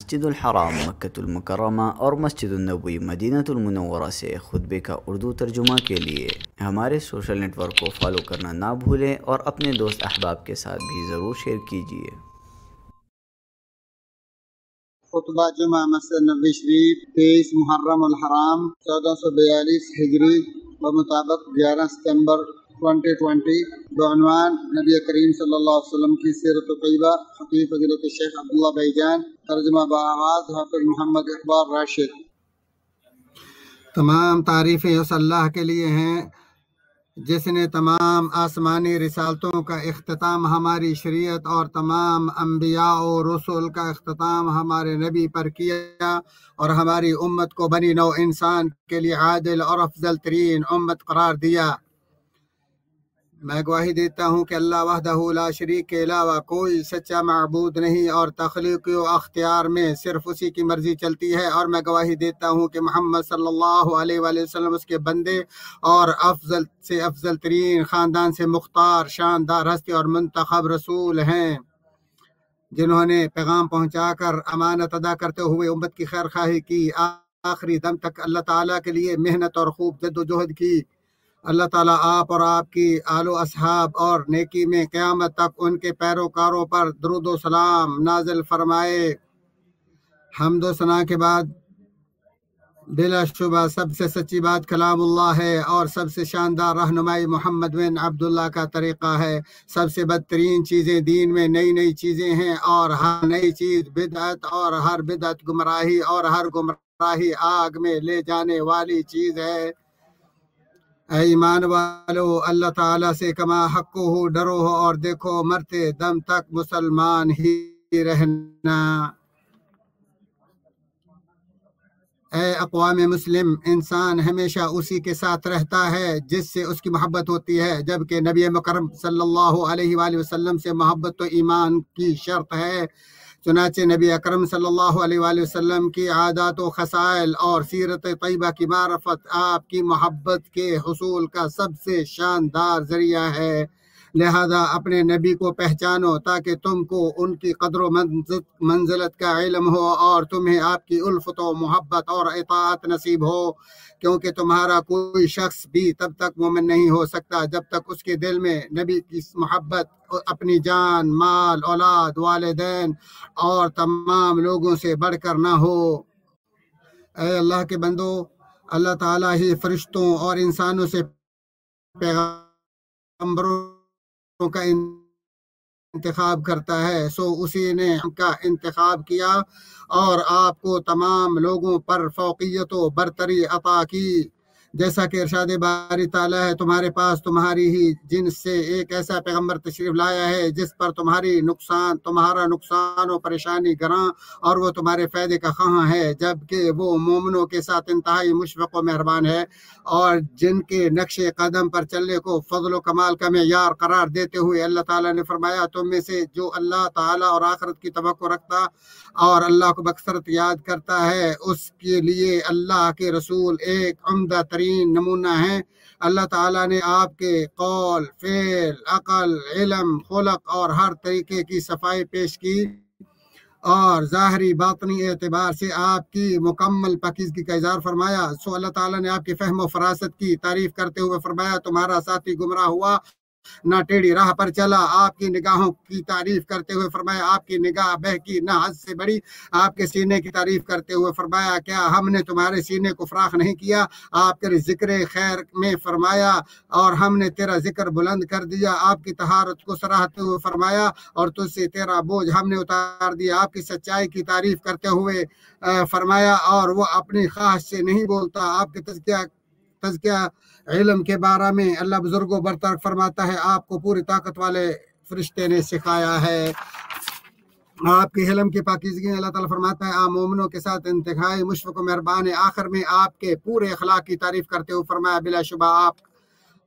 مسجد الحرام مکۃ المکرمہ اور مسجد النبوی مدینہ المنورہ سے خطبے کا اردو ترجمہ کے لیے ہمارے سوشل نیٹ ورک کو فالو کرنا نہ بھولیں اور اپنے دوست احباب کے ساتھ بھی ضرور شیئر کیجیے۔ خطبہ جمعہ مسجد نبوی شریف 23 محرم الحرام 1442 ہجری بمطابق 11 ستمبر 2020 بعنوان نبی کریم صلی اللہ علیہ وسلم کی سیرت طیبہ، خطیب فضیلت الشیخ عبداللہ بھائی جان، ترجمہ بآواز حافظ محمد اقبال راشد۔ تمام تعریفیں اس اللہ کے لیے ہیں جس نے تمام آسمانی رسالتوں کا اختتام ہماری شریعت اور تمام انبیاء و رسول کا اختتام ہمارے نبی پر کیا اور ہماری امت کو بنی نوع انسان کے لیے عادل اور افضل ترین امت قرار دیا۔ میں گواہی دیتا ہوں کہ اللہ وحدہ لا شریک کے علاوہ کوئی سچا معبود نہیں اور تخلیق و اختیار میں صرف اسی کی مرضی چلتی ہے، اور میں گواہی دیتا ہوں کہ محمد صلی اللہ علیہ وآلہ وسلم اس کے بندے اور افضل سے افضل ترین خاندان سے مختار شاندار ہستی اور منتخب رسول ہیں، جنہوں نے پیغام پہنچا کر امانت ادا کرتے ہوئے امت کی خیر خواہی کی، آخری دم تک اللہ تعالیٰ کے لیے محنت اور خوب جد و جہد کی۔ اللہ تعالیٰ آپ اور آپ کی آل و اصحاب اور نیکی میں قیامت تک ان کے پیروکاروں پر درود و سلام نازل فرمائے۔ حمد و ثنا کے بعد بلا شبہ سب سے سچی بات کلام اللہ ہے اور سب سے شاندار رہنمائی محمد بن عبداللہ کا طریقہ ہے۔ سب سے بدترین چیزیں دین میں نئی نئی چیزیں ہیں، اور ہر نئی چیز بدعت، اور ہر بدعت گمراہی، اور ہر گمراہی آگ میں لے جانے والی چیز ہے۔ اے ایمان والو، اللہ تعالیٰ سے کما حق ہو ڈرو ہو اور دیکھو مرتے دم تک مسلمان ہی رہنا۔ اے اقوام مسلم، انسان ہمیشہ اسی کے ساتھ رہتا ہے جس سے اس کی محبت ہوتی ہے، جبکہ نبی مکرم صلی اللہ علیہ وآلہ وسلم سے محبت تو ایمان کی شرط ہے۔ چنانچہ نبی اکرم صلی اللہ علیہ وآلہ وسلم کی عادات و خصائل اور سیرت طیبہ کی معرفت آپ کی محبت کے حصول کا سب سے شاندار ذریعہ ہے۔ لہذا اپنے نبی کو پہچانو تاکہ تم کو ان کی قدر و منزلت کا علم ہو اور تمہیں آپ کی الفت و محبت اور اطاعت نصیب ہو، کیونکہ تمہارا کوئی شخص بھی تب تک مومن نہیں ہو سکتا جب تک اس کے دل میں نبی کی محبت اپنی جان، مال، اولاد، والدین اور تمام لوگوں سے بڑھ کر نہ ہو۔ اے اللہ کے بندو، اللہ تعالیٰ ہی فرشتوں اور انسانوں سے پیغمبروں کا انتخاب کرتا ہے، سو اسی نے ہم کا انتخاب کیا اور آپ کو تمام لوگوں پر فوقیت و برتری عطا کی، جیسا کہ ارشاد باری تعالیٰ ہے، تمہارے پاس تمہاری ہی جنس سے ایک ایسا پیغمبر تشریف لایا ہے جس پر تمہارا نقصان و پریشانی گراں اور وہ تمہارے فائدے کا خواہاں ہے، جبکہ وہ مومنوں کے ساتھ انتہائی مشفق و مہربان ہے، اور جن کے نقش قدم پر چلنے کو فضل و کمال کا معیار قرار دیتے ہوئے اللہ تعالیٰ نے فرمایا، تم میں سے جو اللہ تعالیٰ اور آخرت کی توقع رکھتا اور اللہ کو بکثرت یاد کرتا ہے، اس کے لیے اللہ کے رسول ایک عمدہ ترین نمونہ ہیں۔ اللہ تعالیٰ نے آپ کے قول، فعل، عقل، علم، خلق اور ہر طریقے کی صفائی پیش کی اور ظاہری باطنی اعتبار سے آپ کی مکمل پاکیزگی کا اظہار فرمایا۔ سو اللہ تعالیٰ نے آپ کی فہم و فراست کی تعریف کرتے ہوئے فرمایا، تمہارا ساتھی گمراہ ہوا نہ ٹیڑھی راہ پر چلا۔ آپ کی نگاہوں کی تعریف کرتے ہوئے فرمایا، آپ کی نگاہ بہکی نہ حد سے بڑی۔ آپ کے سینے کی تعریف کرتے ہوئے فرمایا، کیا ہم نے تمہارے سینے کو فراخ نہیں کیا؟ آپ کے ذکر خیر میں فرمایا، اور ہم نے تیرا ذکر بلند کر دیا۔ آپ کی طہارت کو سراہتے ہوئے فرمایا، اور تجھ سے تیرا بوجھ ہم نے اتار دیا۔ آپ کی سچائی کی تعریف کرتے ہوئے فرمایا، اور وہ اپنی خواہش سے نہیں بولتا۔ آپ کے تزکیہ علم کے بارے میں اللہ بزرگ و برتر فرماتا ہے، آپ کو پوری طاقت والے فرشتے نے سکھایا ہے۔ آپ کی علم کی پاکیزگی اللہ تعالیٰ فرماتا ہے، آپ مومنوں کے ساتھ انتہائی مشفق و مہربان ہے۔ آخر میں آپ کے پورے اخلاق کی تعریف کرتے ہوئے فرمایا، بلا شبہ آپ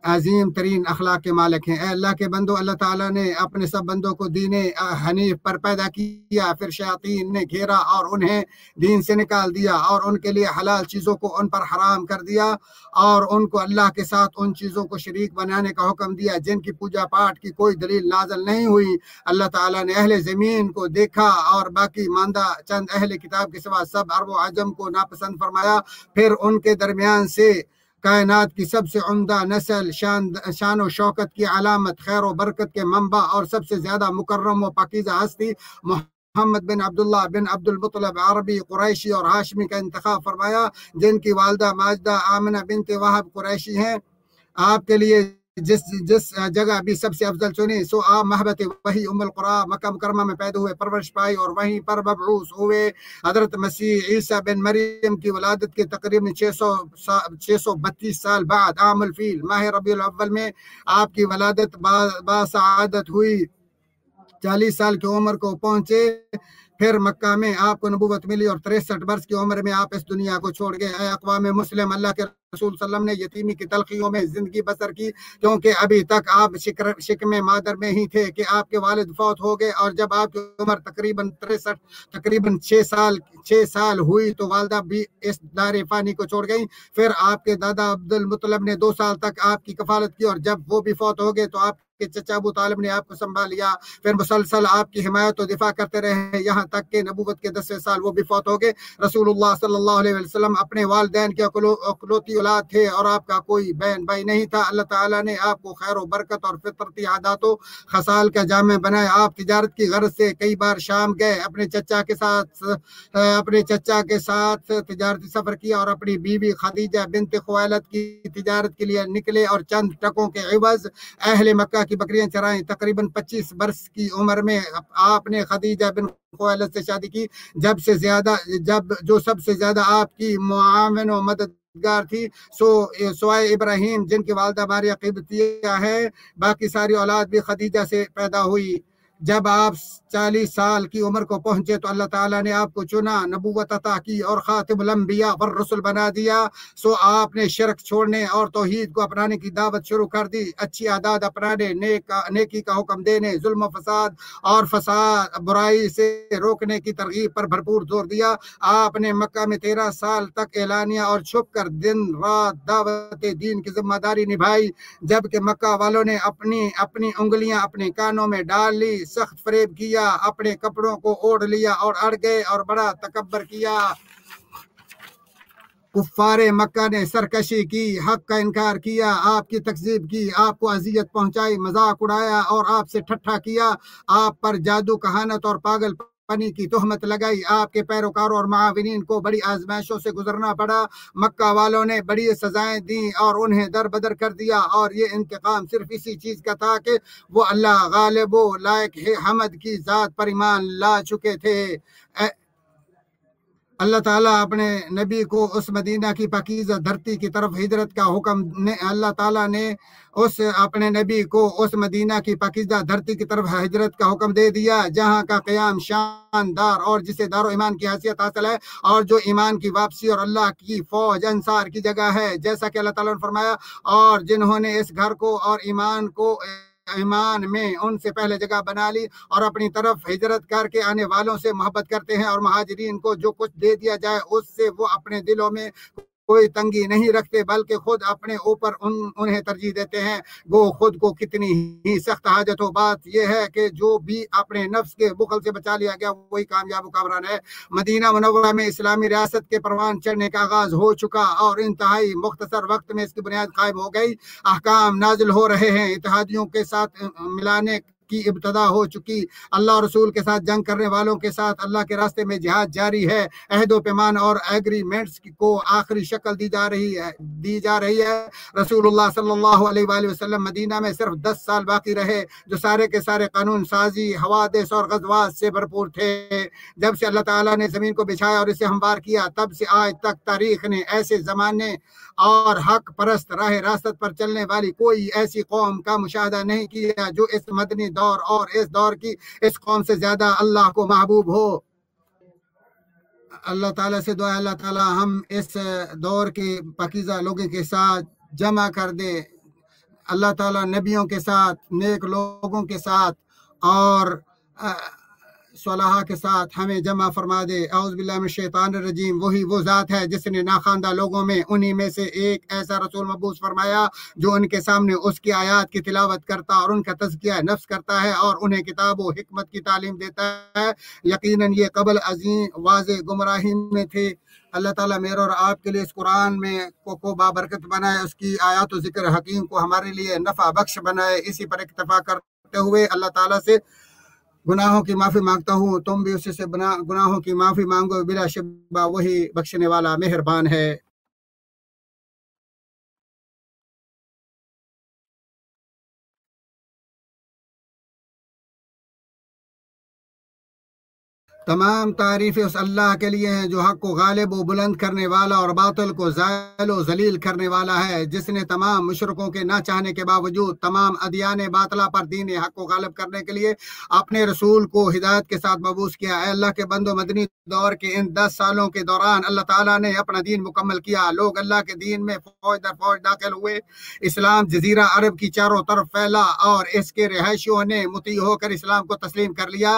عظیم ترین اخلاق کے مالک ہیں۔ اے اللہ کے بندو، اللہ تعالیٰ نے اپنے سب بندوں کو دین حنیف پر پیدا کیا، پھر شیاطین نے گھیرا اور انہیں دین سے نکال دیا اور ان کے لیے حلال چیزوں کو ان پر حرام کر دیا اور ان کو اللہ کے ساتھ ان چیزوں کو شریک بنانے کا حکم دیا جن کی پوجا پاٹ کی کوئی دلیل نازل نہیں ہوئی۔ اللہ تعالیٰ نے اہل زمین کو دیکھا اور باقی ماندہ چند اہل کتاب کے سوا سب عرب و عجم کو ناپسند فرمایا، پھر ان کے درمیان سے کائنات کی سب سے عمدہ نسل، شان و شوکت کی علامت، خیر و برکت کے منبع اور سب سے زیادہ مکرم و پاکیزہ ہستی محمد بن عبداللہ بن عبد المطلب عربی قریشی اور ہاشمی کا انتخاب فرمایا، جن کی والدہ ماجدہ آمنہ بنت وہب قریشی ہیں۔ آپ کے لیے جس جگہ بھی سب سے افضل چنی سو آپ محبت وہی ام القرآ مکہ مکرمہ میں پیدا ہوئے، پرورش پائی اور وہیں پر مبعوث ہوئے۔ حضرت مسیح عیسیٰ بن مریم کی ولادت کے تقریباً 632 سال بعد عام الفیل ماہ ربیع الاول میں آپ کی ولادت باسعادت ہوئی۔ 40 سال کی عمر کو پہنچے، پھر مکہ میں آپ کو نبوت ملی اور 63 برس کی عمر میں آپ اس دنیا کو چھوڑ گئے۔ اے اقوام مسلم، اللہ کے رسول صلی اللہ علیہ وسلم نے یتیمی کی تلخیوں میں زندگی بسر کی، کیونکہ ابھی تک آپ شکم مادر میں ہی تھے کہ آپ کے والد فوت ہو گئے، اور جب آپ کی عمر تقریباً 6 سال ہوئی تو والدہ بھی اس دار فانی کو چھوڑ گئیں۔ پھر آپ کے دادا عبد المطلب نے 2 سال تک آپ کی کفالت کی، اور جب وہ بھی فوت ہو گئے تو آپ کے چچا ابو طالب نے آپ کو سنبھال لیا، پھر مسلسل آپ کی حمایت و دفاع کرتے رہے یہاں تک کہ نبوت کے 10ویں سال وہ بھی فوت ہو گئے۔ رسول اللہ صلی اللہ علیہ وسلم اپنے والدین کے اکلوتی اولاد تھے اور آپ کا کوئی بہن بھائی نہیں تھا۔ اللہ تعالیٰ نے آپ کو خیر و برکت اور فطرتی عادات و خصال کا جامع بنایا۔ آپ تجارت کی غرض سے کئی بار شام گئے، اپنے چچا کے ساتھ تجارتی سفر کیا اور اپنی بیوی خدیجہ بنت خویلد کی تجارت کے لیے نکلے اور چند ٹکوں کے عوض اہل مکہ کی بکریاں چرائیں۔ تقریباً 25 برس کی عمر میں آپ نے خدیجہ بن خویلد سے شادی کی، جو سب سے زیادہ آپ کی معاون و مددگار تھی، سوائے ابراہیم جن کی والدہ ماریہ قبطیہ ہے۔ باقی ساری اولاد بھی خدیجہ سے پیدا ہوئی۔ جب آپ 40 سال کی عمر کو پہنچے تو اللہ تعالیٰ نے آپ کو چنا، نبوت عطا کی اور خاتم الانبیاء والرسل بنا دیا۔ سو آپ نے شرک چھوڑنے اور توحید کو اپنانے کی دعوت شروع کر دی، اچھی عادات اپنانے، نیکی کا حکم دینے، ظلم و فساد برائی سے روکنے کی ترغیب پر بھرپور زور دیا۔ آپ نے مکہ میں 13 سال تک اعلانیہ اور چھپ کر دن رات دعوت دین کی ذمہ داری نبھائی، جبکہ مکہ والوں نے اپنی انگلیاں اپنے کانوں میں ڈال لی، سخت فریب کیا، اپنے کپڑوں کو اوڑھ لیا اور اڑ گئے اور بڑا تکبر کیا۔ کفار مکہ نے سرکشی کی، حق کا انکار کیا، آپ کی تکذیب کی، آپ کو اذیت پہنچائی، مذاق اڑایا اور آپ سے ٹھٹھا کیا، آپ پر جادو کہانت اور پاگل پنی کی تہمت لگائی۔ آپ کے پیروکاروں اور معاونین کو بڑی آزمائشوں سے گزرنا پڑا۔ مکہ والوں نے بڑی سزائیں دیں اور انہیں در بدر کر دیا، اور یہ انتقام صرف اسی چیز کا تھا کہ وہ اللہ غالب و لائق حمد کی ذات پر ایمان لا چکے تھے۔ اللہ تعالیٰ اپنے نبی کو اس مدینہ کی پاکیزہ دھرتی کی طرف ہجرت کا حکم اللہ تعالیٰ نے اپنے نبی کو اس مدینہ کی پاکیزہ دھرتی کی طرف ہجرت کا حکم دے دیا جہاں کا قیام شاندار اور جسے دار و ایمان کی حیثیت حاصل ہے، اور جو ایمان کی واپسی اور اللہ کی فوج انصار کی جگہ ہے، جیسا کہ اللہ تعالیٰ نے فرمایا، اور جنہوں نے اس گھر کو اور ایمان میں ان سے پہلے جگہ بنا لی اور اپنی طرف ہجرت کر کے آنے والوں سے محبت کرتے ہیں، اور مہاجرین کو جو کچھ دے دیا جائے اس سے وہ اپنے دلوں میں کوئی تنگی نہیں رکھتے، بلکہ خود اپنے اوپر انہیں ترجیح دیتے ہیں، وہ خود کو کتنی ہی سخت حاجت ہو۔ بات یہ ہے کہ جو بھی اپنے نفس کے بخل سے بچا لیا گیا وہی کامیاب و کامران ہے۔ مدینہ منورہ میں اسلامی ریاست کے پروان چڑھنے کا آغاز ہو چکا اور انتہائی مختصر وقت میں اس کی بنیاد قائم ہو گئی۔ احکام نازل ہو رہے ہیں، اتحادیوں کے ساتھ ملانے کی ابتدا ہو چکی، اللہ اور رسول کے ساتھ جنگ کرنے والوں کے ساتھ اللہ کے راستے میں جہاد جاری ہے، عہد و پیمان اور ایگریمنٹس کو آخری شکل دی جا رہی ہے۔ رسول اللہ صلی اللہ علیہ وآلہ وسلم مدینہ میں صرف 10 سال باقی رہے، جو سارے کے سارے قانون سازی، حوادث اور غزوات سے بھرپور تھے۔ جب سے اللہ تعالیٰ نے زمین کو بچھایا اور اسے ہموار کیا، تب سے آج تک تاریخ نے ایسے زمانے اور حق پرست راہ راست پر چلنے والی کوئی ایسی قوم کا مشاہدہ نہیں کیا جو اس مدنی دور اور اس دور کی اس قوم سے زیادہ اللہ کو محبوب ہو۔ اللہ تعالیٰ سے دعا ہے اللہ تعالیٰ ہم اس دور کے پاکیزہ لوگوں کے ساتھ جمع کر دے، اللہ تعالیٰ نبیوں کے ساتھ، نیک لوگوں کے ساتھ اور صلحاء کے ساتھ ہمیں جمع فرما دے۔ اعوذ باللہ من الشیطان الرجیم۔ وہی وہ ذات ہے جس نے ناخواندہ لوگوں میں انہی میں سے ایک ایسا رسول مبعوث فرمایا جو ان کے سامنے اس کی آیات کی تلاوت کرتا اور ان کا تزکیہ نفس کرتا ہے اور انہیں کتاب و حکمت کی تعلیم دیتا ہے۔ یقیناً یہ قبل عظیم واضح گمراہی میں تھے۔ اللہ تعالیٰ میرے اور آپ کے لیے اس قرآن میں کو بابرکت بنائے، اس کی آیات و ذکر حکیم کو ہمارے لیے نفع بخش بنائے۔ اسی پر اکتفا کرتے ہوئے اللہ تعالیٰ سے گناہوں کی معافی مانگتا ہوں، تم بھی اسی سے گناہوں کی معافی مانگو، بلا شبہ وہی بخشنے والا مہربان ہے۔ تمام تعریفیں اس اللہ کے لیے ہیں جو حق کو غالب و بلند کرنے والا اور باطل کو زائل و ذلیل کرنے والا ہے، جس نے تمام مشرکوں کے نہ چاہنے کے باوجود تمام ادیان باطلہ پر دین حق کو غالب کرنے کے لیے اپنے رسول کو ہدایت کے ساتھ مبعوث کیا۔ اے اللہ کے بندو، مدنی دور کے ان 10 سالوں کے دوران اللہ تعالیٰ نے اپنا دین مکمل کیا، لوگ اللہ کے دین میں فوج در فوج داخل ہوئے، اسلام جزیرہ عرب کی چاروں طرف پھیلا اور اس کے رہائشیوں نے مطیع ہو کر اسلام کو تسلیم کر لیا۔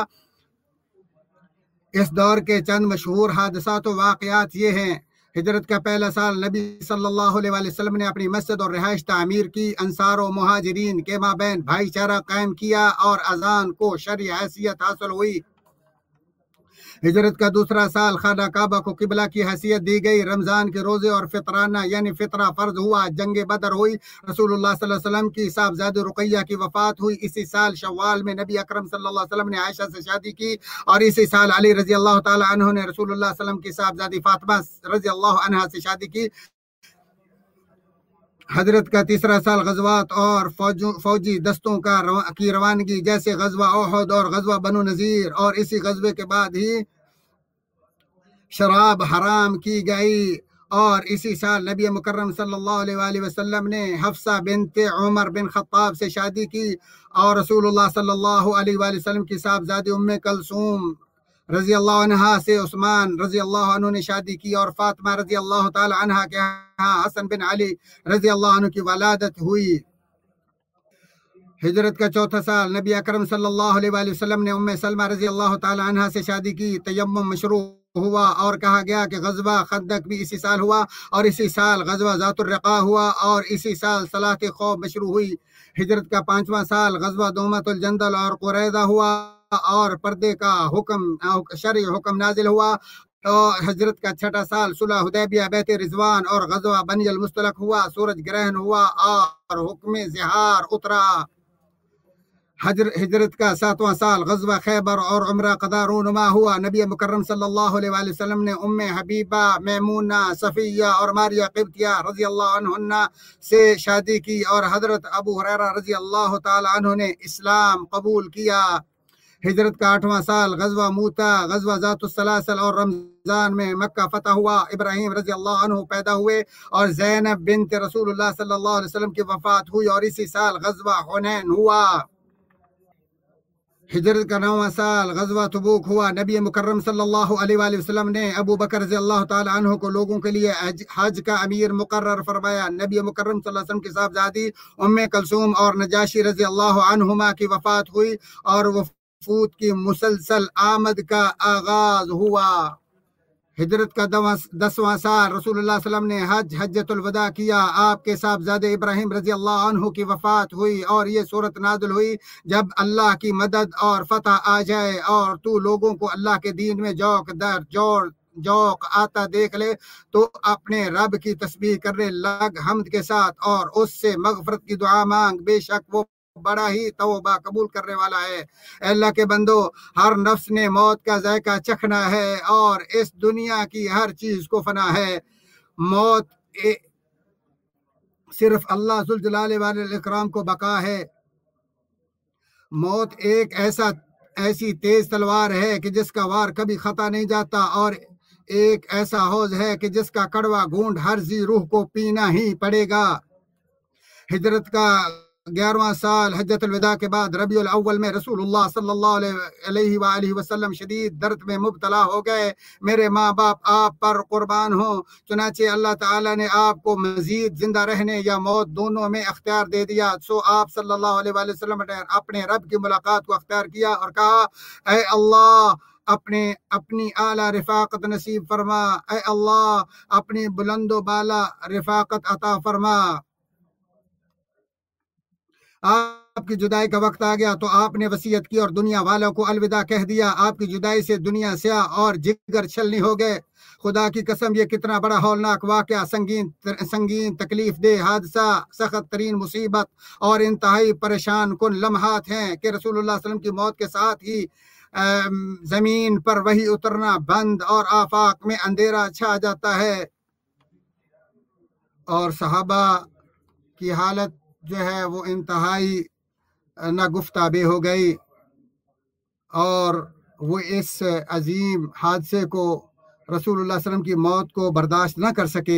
اس دور کے چند مشہور حادثات و واقعات یہ ہیں: ہجرت کا پہلا سال نبی صلی اللہ علیہ وسلم نے اپنی مسجد اور رہائش تعمیر کی، انصار و مہاجرین کے مابین بھائی چارہ قائم کیا اور اذان کو شرعی حیثیت حاصل ہوئی۔ ہجرت کا دوسرا سال خانہ کعبہ کو قبلہ کی حیثیت دی گئی، رمضان کے روزے اور فطرانہ یعنی فطرہ فرض ہوا، جنگ بدر ہوئی، رسول اللہ صلی اللہ علیہ وسلم کی صاحبزادی رقیہ کی وفات ہوئی۔ اسی سال شوال میں نبی اکرم صلی اللہ علیہ وسلم نے عائشہ سے شادی کی اور اسی سال علی رضی اللہ تعالی عنہ نے رسول اللہ صلی اللہ علیہ وسلم کی صاحبزادی فاطمہ رضی اللہ عنہا سے شادی کی۔ حضرت کا تیسرا سال غزوات اور فوجی دستوں کی روانگی، جیسے غزوہ احد اور غزوہ بنو نذیر، اور اسی غزوے کے بعد ہی شراب حرام کی گئی، اور اسی سال نبی مکرم صلی اللہ علیہ وآلہ وسلم نے حفصہ بنت عمر بن خطاب سے شادی کی اور رسول اللہ صلی اللہ علیہ وآلہ وسلم کی صاحبزادی ام کلثوم رضی اللہ عنہا سے عثمان رضی اللہ عنہ نے شادی کی اور فاطمہ رضی اللہ تعالی عنہا کے ہاں حسن بن علی رضی اللہ عنہ کی ولادت ہوئی۔ ہجرت کا چوتھا سال نبی اکرم صلی اللہ علیہ وآلہ وسلم نے ام سلمہ رضی اللہ تعالی عنہا سے شادی کی، تیمم مشروع ہوا اور کہا گیا کہ غزوہ خندق بھی اسی سال ہوا اور اسی سال غزوہ ذات الرقاع ہوا اور اسی سال صلاۃ خوف مشروع ہوئی۔ ہجرت کا پانچواں سال غزوہ دومۃ الجندل اور قریظہ ہوا اور پردے کا شرعی حکم نازل ہوا۔ اور ہجرت کا چھٹا سال صلح حدیبیہ، بیعت رضوان اور غزوہ بنی المصطلق ہوا، سورج گرہن ہوا اور حکم زہار اترا۔ ہجرت کا ساتواں سال غزوہ خیبر اور عمرہ قضا رونما ہوا۔ نبی مکرم صلی اللہ علیہ وآلہ وسلم نے ام حبیبہ، میمونہ، صفیہ اور ماریہ قبطیہ رضی اللہ عنہن سے شادی کی اور حضرت ابو ہریرہ رضی اللہ تعالی عنہ نے اسلام قبول کیا۔ ہجرت کا آٹھواں سال غزوہ موتا، غزوہ ذات السلاسل اور رمضان میں مکہ فتح ہوا۔ ابراہیم رضی اللہ عنہ پیدا ہوئے اور زینب بنت رسول اللہ صلی اللہ علیہ وسلم کی وفات ہوئی اور اسی سال غزوہ حنین ہوا۔ ہجرت کا 9واں سال غزوہ تبوک ہوا۔ نبی مکرم صلی اللہ علیہ وآلہ وسلم نے ابو بکر رضی اللہ تعالی عنہ کو لوگوں کے لیے حج کا امیر مقرر فرمایا۔ نبی مکرم صلی اللہ علیہ وسلم کی صاحبزادی ام کلثوم اور نجاشی رضی اللہ عنہما کی وفات ہوئی اور وفود کی مسلسل آمد کا آغاز ہوا۔ ہجرت کا 10واں سال رسول اللہ صلی اللہ علیہ وسلم نے حجۃ الوداع کیا۔ آپ کے صاحبزادے ابراہیم رضی اللہ عنہ کی وفات ہوئی اور یہ صورت نازل ہوئی: جب اللہ کی مدد اور فتح آ جائے اور تو لوگوں کو اللہ کے دین میں جوق آتا دیکھ لے تو اپنے رب کی تسبیح کرنے لگ حمد کے ساتھ اور اس سے مغفرت کی دعا مانگ، بے شک وہ بڑا ہی توبہ قبول کرنے والا ہے۔ اے اللہ کے بندو، ہر نفس نے موت کا ذائقہ چکھنا ہے اور اس دنیا کی ہر چیز کو فنا ہے۔ موت صرف اللہ ذوالجلال والاکرام کو بقا ہے۔ موت ایک ایسی تیز تلوار ہے کہ جس کا وار کبھی خطا نہیں جاتا اور ایک ایسا حوض ہے کہ جس کا کڑوا گھونٹ ہر ذی روح کو پینا ہی پڑے گا۔ ہجرت کا 11واں سال حجت الوداع کے بعد ربیع الاول میں رسول اللہ صلی اللہ علیہ وآلہ وسلم شدید درد میں مبتلا ہو گئے۔ میرے ماں باپ آپ پر قربان ہوں، چنانچہ اللہ تعالیٰ نے آپ کو مزید زندہ رہنے یا موت دونوں میں اختیار دے دیا۔ سو آپ صلی اللہ علیہ وآلہ وسلم نے اپنے رب کی ملاقات کو اختیار کیا اور کہا، اے اللہ اپنی اعلیٰ رفاقت نصیب فرما، اے اللہ اپنی بلند و بالا رفاقت عطا فرما۔ آپ کی جدائی کا وقت آ گیا تو آپ نے وصیت کی اور دنیا والوں کو الوداع کہہ دیا۔ آپ کی جدائی سے دنیا سیاہ اور جگر چھلنی ہو گئے۔ خدا کی قسم یہ کتنا بڑا ہولناک واقعہ، سنگین تکلیف دہ حادثہ، سخت ترین مصیبت اور انتہائی پریشان کن لمحات ہیں کہ رسول اللہ صلی اللہ علیہ وسلم کی موت کے ساتھ ہی زمین پر وحی اترنا بند اور آفاق میں اندھیرا چھا جاتا ہے، اور صحابہ کی حالت جو ہے وہ انتہائی ناگفتابے ہو گئی، اور وہ اس عظیم حادثے کو، رسول اللہ صلی اللہ علیہ وسلم کی موت کو برداشت نہ کر سکے،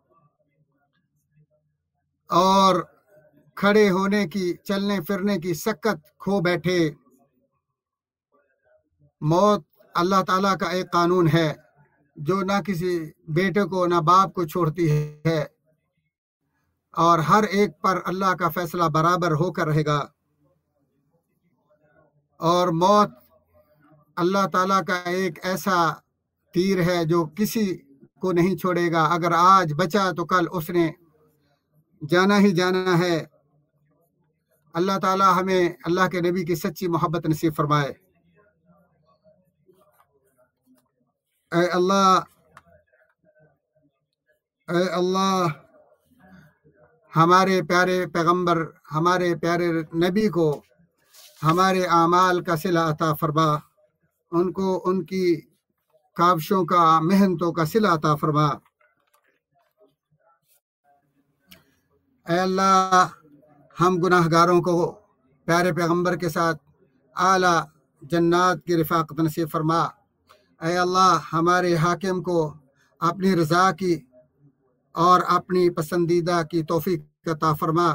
اور کھڑے ہونے کی، چلنے پھرنے کی سکت کھو بیٹھے۔ موت اللہ تعالیٰ کا ایک قانون ہے جو نہ کسی بیٹے کو نہ باپ کو چھوڑتی ہے، اور ہر ایک پر اللہ کا فیصلہ برابر ہو کر رہے گا، اور موت اللہ تعالیٰ کا ایک ایسا تیر ہے جو کسی کو نہیں چھوڑے گا۔ اگر آج بچا تو کل اس نے جانا ہی جانا ہے۔ اللہ تعالیٰ ہمیں اللہ کے نبی کی سچی محبت نصیب فرمائے۔ اے اللہ ہمارے پیارے پیغمبر، ہمارے پیارے نبی کو ہمارے اعمال کا صلہ عطا فرما، ان کو ان کی کاوشوں کا، محنتوں کا صلہ عطا فرما۔ اے اللہ ہم گناہ گاروں کو پیارے پیغمبر کے ساتھ اعلیٰ جنات کی رفاقت نصیب فرما۔ اے اللہ ہمارے حاکم کو اپنی رضا کی اور اپنی پسندیدہ کی توفیق عطا فرما۔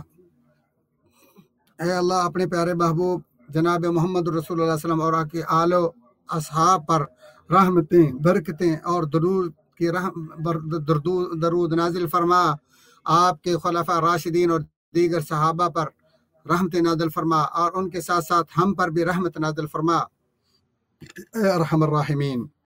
اے اللہ اپنے پیارے محبوب جناب محمد رسول اللہ صلی اللہ علیہ وسلم اور آپ کے آل و اصحاب پر رحمتیں، برکتیں اور درود نازل فرما۔ آپ کے خلفاء راشدین اور دیگر صحابہ پر رحمت نازل فرما، اور ان کے ساتھ ساتھ ہم پر بھی رحمت نازل فرما، اے ارحم الراحمین۔